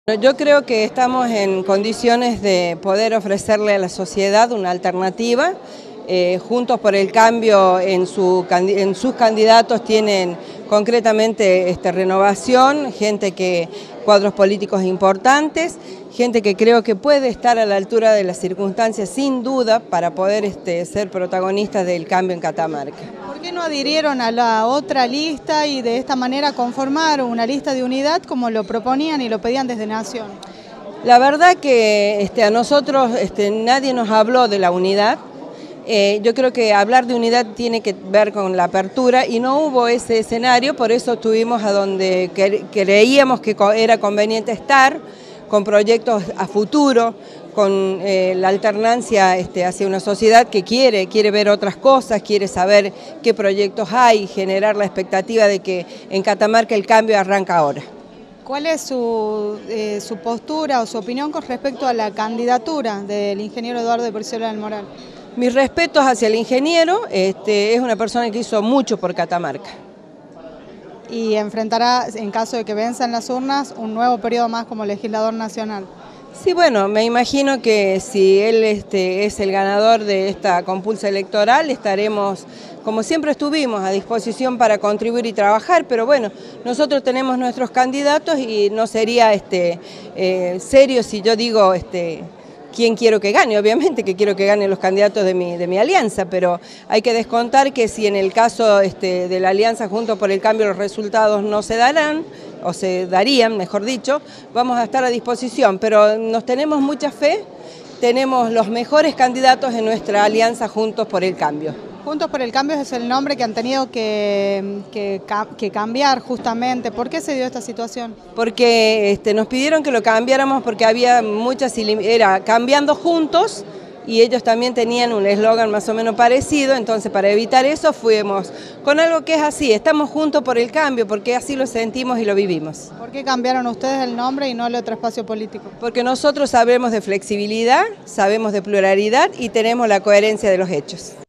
Yo creo que estamos en condiciones de poder ofrecerle a la sociedad una alternativa. Juntos por el Cambio en sus candidatos tienen concretamente renovación, cuadros políticos importantes, gente que creo que puede estar a la altura de las circunstancias sin duda para poder ser protagonistas del cambio en Catamarca. ¿Por qué no adhirieron a la otra lista y de esta manera conformaron una lista de unidad como lo proponían y lo pedían desde Nación? La verdad que a nosotros nadie nos habló de la unidad. Yo creo que hablar de unidad tiene que ver con la apertura y no hubo ese escenario, por eso estuvimos a donde creíamos que era conveniente estar, con proyectos a futuro, con la alternancia hacia una sociedad que quiere ver otras cosas, quiere saber qué proyectos hay, generar la expectativa de que en Catamarca el cambio arranca ahora. ¿Cuál es su postura o su opinión con respecto a la candidatura del ingeniero Eduardo de Porciola del Moral? Mis respetos hacia el ingeniero, es una persona que hizo mucho por Catamarca. Y enfrentará, en caso de que venza en las urnas, un nuevo periodo más como legislador nacional. Sí, bueno, me imagino que si él es el ganador de esta compulsa electoral, estaremos, como siempre estuvimos, a disposición para contribuir y trabajar, pero bueno, nosotros tenemos nuestros candidatos y no sería serio si yo digo quién quiero que gane. Obviamente que quiero que ganen los candidatos de mi alianza, pero hay que descontar que si en el caso de la alianza Juntos por el Cambio los resultados no se darán, o se darían, mejor dicho, vamos a estar a disposición, pero nos tenemos mucha fe, tenemos los mejores candidatos en nuestra alianza Juntos por el Cambio. Juntos por el Cambio es el nombre que han tenido que cambiar justamente. ¿Por qué se dio esta situación? Porque nos pidieron que lo cambiáramos porque había era cambiando juntos, y ellos también tenían un eslogan más o menos parecido, entonces para evitar eso fuimos con algo que es así, estamos juntos por el cambio, porque así lo sentimos y lo vivimos. ¿Por qué cambiaron ustedes el nombre y no el otro espacio político? Porque nosotros sabemos de flexibilidad, sabemos de pluralidad y tenemos la coherencia de los hechos.